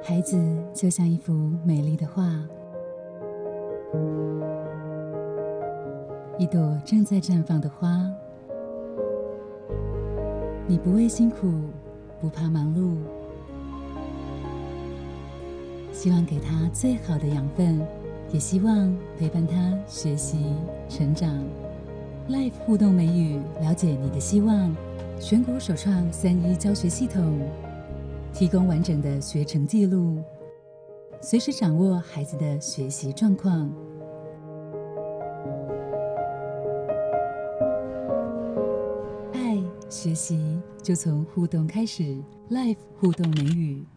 孩子就像一幅美丽的画，一朵正在绽放的花。你不畏辛苦，不怕忙碌，希望给他最好的养分，也希望陪伴他学习成长。Life 互动美语，了解你的希望，全国首创3-1教学系统，提供完整的学程记录，随时掌握孩子的学习状况。爱学习就从互动开始， Life 互动美语。